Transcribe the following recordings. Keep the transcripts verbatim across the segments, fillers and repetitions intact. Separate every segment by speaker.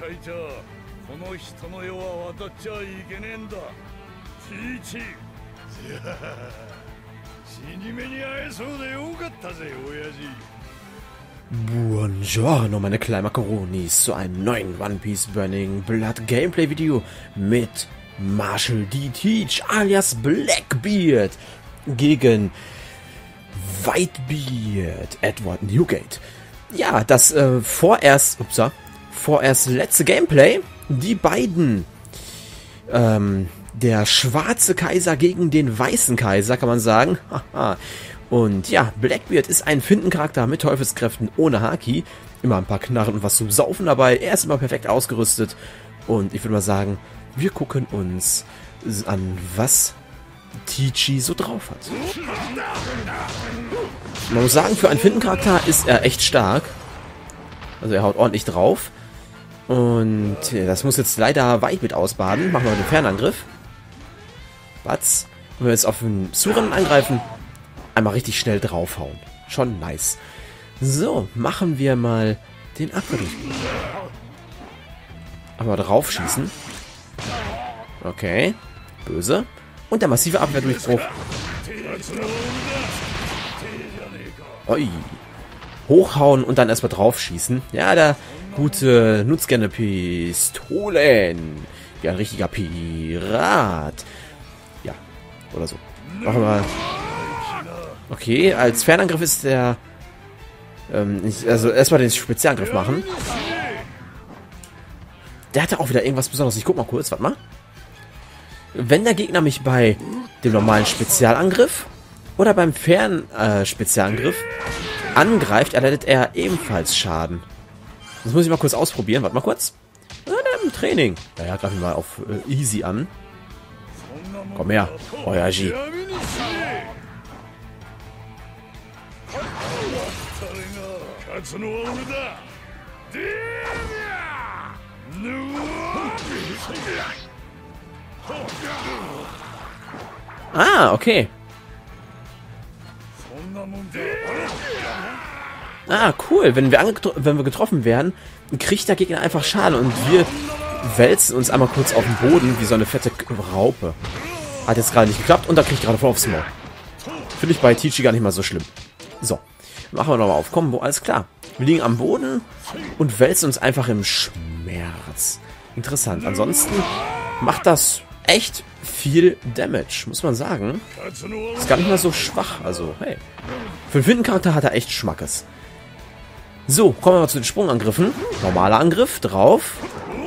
Speaker 1: Buongiorno, meine kleinen Makaronis, zu einem neuen One Piece Burning Blood Gameplay Video mit Marshall D. Teach alias Blackbeard gegen Whitebeard Edward Newgate. Ja, das äh, vorerst, upsa, vorerst letzte Gameplay. Die beiden, ähm, der schwarze Kaiser gegen den weißen Kaiser, kann man sagen. Und ja, Blackbeard ist ein Findencharakter mit Teufelskräften ohne Haki. Immer ein paar Knarren und was zum Saufen dabei. Er ist immer perfekt ausgerüstet. Und ich würde mal sagen, wir gucken uns an, was Teachy so drauf hat. Man muss sagen, für einen Findencharakter ist er echt stark. Also er haut ordentlich drauf. Und das muss jetzt leider weit mit ausbaden. Machen wir den Fernangriff. Batz. Wenn wir jetzt auf den Suren angreifen, einmal richtig schnell draufhauen. Schon nice. So, machen wir mal den Aquädukt. Aber draufschießen. Okay. Böse. Und der massive Abwehrdurchbruch. Oi. Hochhauen und dann erstmal draufschießen. Ja, der gute nutzt gerne Pistolen. Wie ein richtiger Pirat. Ja, oder so. Machen wir mal. Okay, als Fernangriff ist der... Ähm, ich, also erstmal den Spezialangriff machen. Der hatte auch wieder irgendwas Besonderes. Ich guck mal kurz, warte mal. Wenn der Gegner mich bei dem normalen Spezialangriff oder beim Fern-Spezialangriff äh, angreift, erleidet er ebenfalls Schaden. Das muss ich mal kurz ausprobieren. Warte mal kurz. Ja, im Training. Naja, greifen wir mal auf äh, Easy an. Komm her, euer G. Ah, okay. Ah, cool. Wenn wir, wenn wir getroffen werden, kriegt der Gegner einfach Schaden und wir wälzen uns einmal kurz auf den Boden wie so eine fette Raupe. Hat jetzt gerade nicht geklappt und da kriegt gerade voll aufs Maul. Finde ich bei Teachy gar nicht mal so schlimm. So, machen wir nochmal auf Combo. Alles klar. Wir liegen am Boden und wälzen uns einfach im Schmerz. Interessant. Ansonsten macht das echt viel Damage, muss man sagen. Ist gar nicht mal so schwach. Also, hey. Für den Findencharakter hat er echt Schmackes. So, kommen wir mal zu den Sprungangriffen. Normaler Angriff, drauf.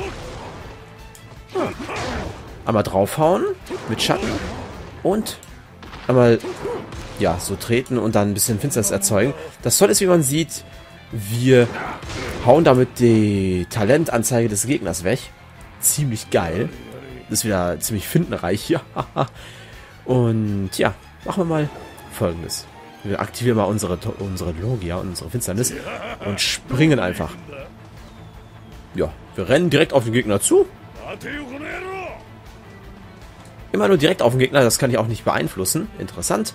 Speaker 1: Ah. Einmal draufhauen, mit Schatten. Und einmal, ja, so treten und dann ein bisschen Finsternis erzeugen. Das Tolle ist, wie man sieht, wir hauen damit die Talentanzeige des Gegners weg. Ziemlich geil. Das ist wieder ziemlich findenreich hier. Und ja, machen wir mal Folgendes. Wir aktivieren mal unsere, unsere Logia und unsere Finsternis und springen einfach. Ja, wir rennen direkt auf den Gegner zu. Immer nur direkt auf den Gegner, das kann ich auch nicht beeinflussen. Interessant.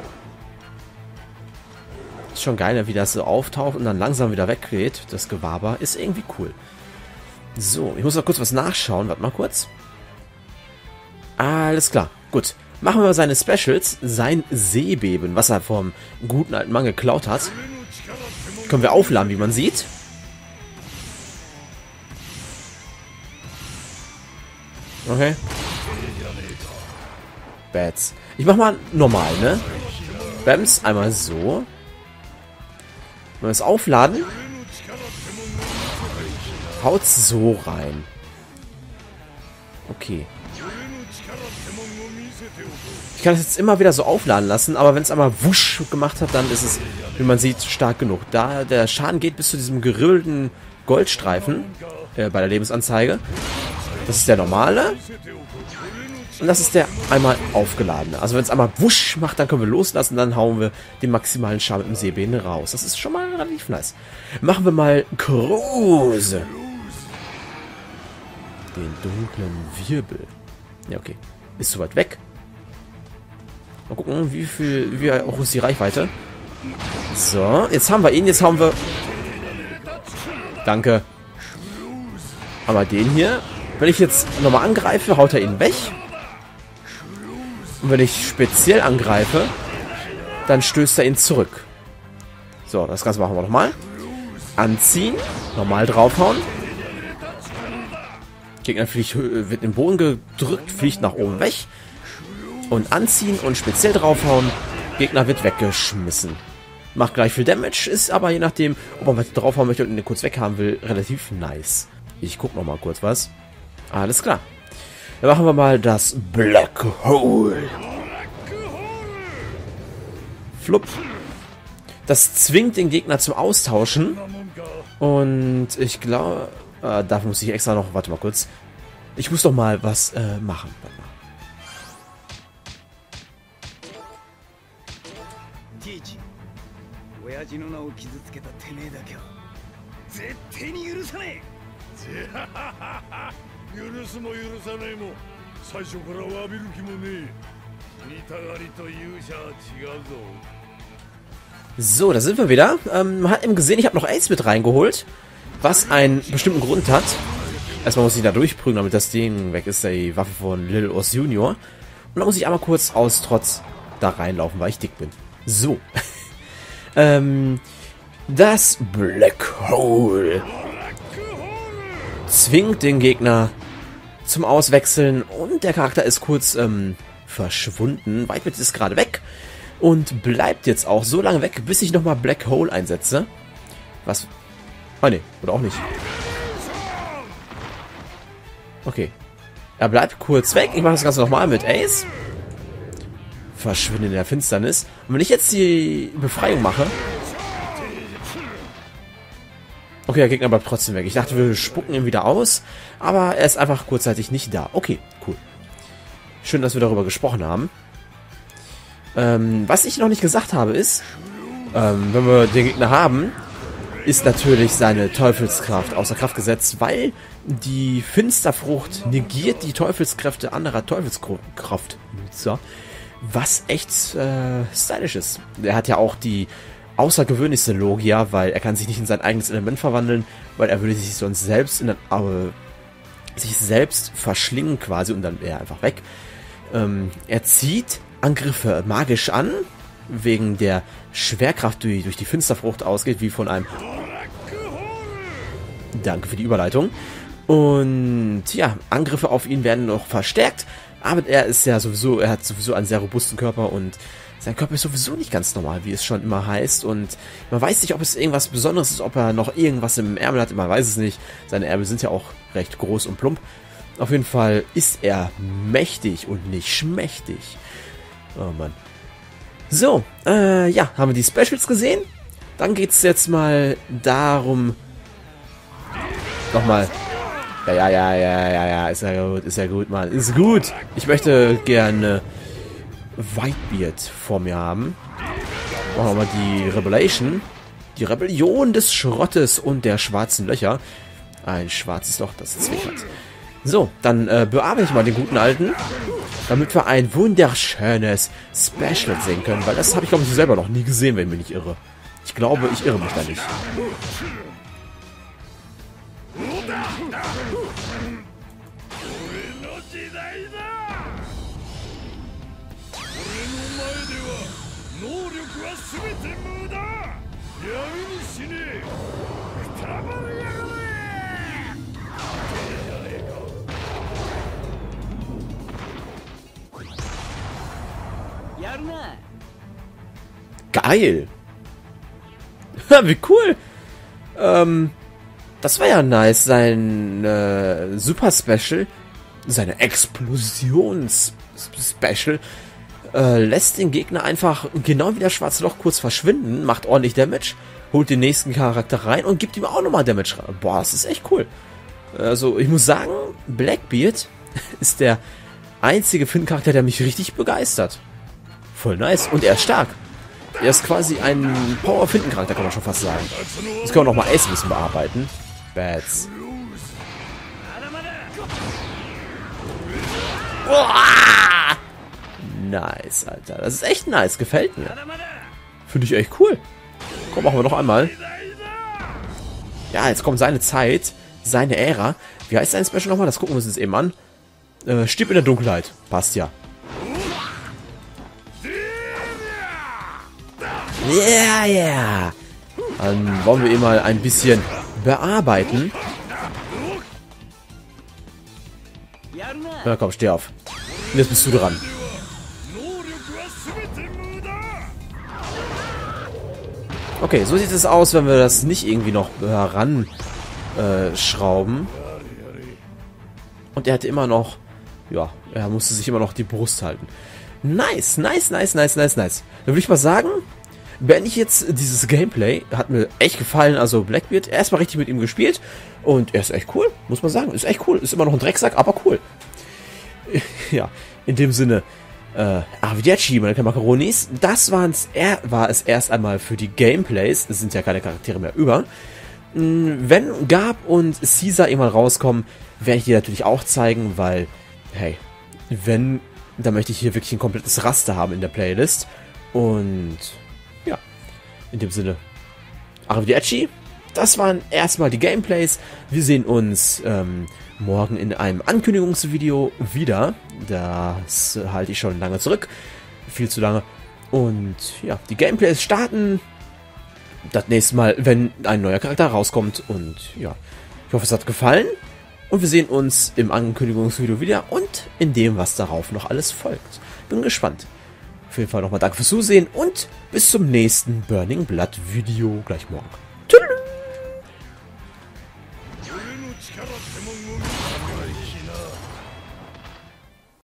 Speaker 1: Ist schon geil, wie das so auftaucht und dann langsam wieder weggeht. Das Gewaber ist irgendwie cool. So, ich muss noch kurz was nachschauen. Warte mal kurz. Alles klar, gut. Machen wir mal seine Specials. Sein Seebeben, was er vom guten alten Mann geklaut hat. Können wir aufladen, wie man sieht. Okay. Bats. Ich mach mal normal, ne? Bams, einmal so. Wenn wir es aufladen, haut's so rein. Okay. Ich kann es jetzt immer wieder so aufladen lassen, aber wenn es einmal wusch gemacht hat, dann ist es, wie man sieht, stark genug. Da der Schaden geht bis zu diesem geribbelten Goldstreifen äh, bei der Lebensanzeige. Das ist der normale. Und das ist der einmal aufgeladene. Also wenn es einmal wusch macht, dann können wir loslassen, dann hauen wir den maximalen Schaden mit dem Seebeben raus. Das ist schon mal relativ nice. Machen wir mal Kruse. Den dunklen Wirbel. Ja, okay. Ist zu weit weg. Mal gucken, wie viel, wie hoch ist die Reichweite. So, jetzt haben wir ihn, jetzt haben wir... Danke. Aber den hier, wenn ich jetzt nochmal angreife, haut er ihn weg. Und wenn ich speziell angreife, dann stößt er ihn zurück. So, das Ganze machen wir nochmal. Anziehen, normal draufhauen. Gegner fliegt, wird in den Boden gedrückt, fliegt nach oben weg. Und anziehen und speziell draufhauen. Gegner wird weggeschmissen. Macht gleich viel Damage, ist aber je nachdem, ob man was draufhauen möchte und ihn kurz weghaben will, relativ nice. Ich guck noch mal kurz was. Alles klar. Dann machen wir mal das Black Hole. Flupp. Das zwingt den Gegner zum Austauschen. Und ich glaube, äh, dafür muss ich extra noch, warte mal kurz. Ich muss doch mal was äh, machen. Warte mal. So, da sind wir wieder. Ähm, man hat eben gesehen, ich habe noch Ace mit reingeholt, was einen bestimmten Grund hat. Erstmal muss ich da durchprügeln, damit das Ding weg ist, die Waffe von Lil Os Junior Und dann muss ich einmal kurz aus Trotz da reinlaufen, weil ich dick bin. So. ähm, das Black Hole zwingt den Gegner zum Auswechseln und der Charakter ist kurz ähm, verschwunden. Whitebit ist gerade weg und bleibt jetzt auch so lange weg, bis ich nochmal Black Hole einsetze. Was? Ah ne, oder auch nicht. Okay. Er bleibt kurz weg. Ich mache das Ganze nochmal mit Ace. Verschwinde in der Finsternis. Und wenn ich jetzt die Befreiung mache... Okay, der Gegner bleibt trotzdem weg. Ich dachte, wir spucken ihn wieder aus. Aber er ist einfach kurzzeitig nicht da. Okay, cool. Schön, dass wir darüber gesprochen haben. Ähm, was ich noch nicht gesagt habe ist, ähm, wenn wir den Gegner haben, ist natürlich seine Teufelskraft außer Kraft gesetzt, weil die Finsterfrucht negiert die Teufelskräfte anderer Teufelskraftnutzer, was echt äh, stylisch ist. Er hat ja auch die außergewöhnlichste Logia, weil er kann sich nicht in sein eigenes Element verwandeln, weil er würde sich sonst selbst in ein, äh, sich selbst verschlingen quasi und dann wäre er einfach weg. Ähm, er zieht Angriffe magisch an, wegen der Schwerkraft, die durch die Finsterfrucht ausgeht, wie von einem... Danke für die Überleitung. Und ja, Angriffe auf ihn werden noch verstärkt, aber er ist ja sowieso, er hat sowieso einen sehr robusten Körper und sein Körper ist sowieso nicht ganz normal, wie es schon immer heißt. Und man weiß nicht, ob es irgendwas Besonderes ist, ob er noch irgendwas im Ärmel hat, man weiß es nicht. Seine Ärmel sind ja auch recht groß und plump. Auf jeden Fall ist er mächtig und nicht schmächtig. Oh Mann. So, äh, ja, haben wir die Specials gesehen. Dann geht es jetzt mal darum... Nochmal. Ja, ja, ja, ja, ja, ja, ist ja gut, ist ja gut, Mann. Ist gut. Ich möchte gerne Whitebeard vor mir haben. Machen wir mal die Revelation. Die Rebellion des Schrottes und der schwarzen Löcher. Ein schwarzes Loch, das zwinkert. So, dann äh, bearbeite ich mal den guten Alten, damit wir ein wunderschönes Special sehen können, weil das habe ich, glaube ich, selber noch nie gesehen, wenn ich mich nicht irre. Ich glaube, ich irre mich da nicht. Geil! Wie cool! Ähm, das war ja nice. Sein äh, Super Special, seine Explosions-Special, äh, lässt den Gegner einfach genau wie das schwarze Loch kurz verschwinden, macht ordentlich Damage, holt den nächsten Charakter rein und gibt ihm auch nochmal Damage rein. Boah, das ist echt cool. Also, ich muss sagen, Blackbeard ist der einzige Finn-Charakter, der mich richtig begeistert. Voll nice. Und er ist stark. Er ist quasi ein Power-Finden-Charakter, kann man schon fast sagen. Das können wir noch mal Ace ein bisschen bearbeiten. Bats. Uah! Nice, Alter. Das ist echt nice. Gefällt mir. Finde ich echt cool. Komm, machen wir noch einmal. Ja, jetzt kommt seine Zeit. seine Ära. Wie heißt sein Special nochmal? Das gucken wir uns jetzt eben an. Äh, Stirb in der Dunkelheit. Passt ja. Ja, yeah, ja. Yeah. Dann wollen wir ihn mal ein bisschen bearbeiten. Na komm, steh auf. Jetzt bist du dran. Okay, so sieht es aus, wenn wir das nicht irgendwie noch heran äh, schrauben. Und er hatte immer noch... Ja, er musste sich immer noch die Brust halten. Nice, nice, nice, nice, nice, nice. Dann würde ich mal sagen, beende ich jetzt dieses Gameplay. Hat mir echt gefallen. Also Blackbeard, erstmal richtig mit ihm gespielt. Und er ist echt cool, muss man sagen. Ist echt cool. Ist immer noch ein Drecksack, aber cool. Ja, in dem Sinne... Äh, Arrivederci, meine Makaronis. Das waren's, er, war es erst einmal für die Gameplays. Es sind ja keine Charaktere mehr über. Wenn Garb und Caesar irgendwann rauskommen, werde ich die natürlich auch zeigen, weil, hey, wenn, dann möchte ich hier wirklich ein komplettes Raster haben in der Playlist. Und, ja, in dem Sinne, Arrivederci. Das waren erstmal die Gameplays. Wir sehen uns, ähm, morgen in einem Ankündigungsvideo wieder. Das halte ich schon lange zurück. Viel zu lange. Und ja, die Gameplays starten das nächste Mal, wenn ein neuer Charakter rauskommt. Und ja, ich hoffe, es hat gefallen. Und wir sehen uns im Ankündigungsvideo wieder und in dem, was darauf noch alles folgt. Bin gespannt. Auf jeden Fall nochmal danke fürs Zusehen und bis zum nächsten Burning Blood Video gleich morgen.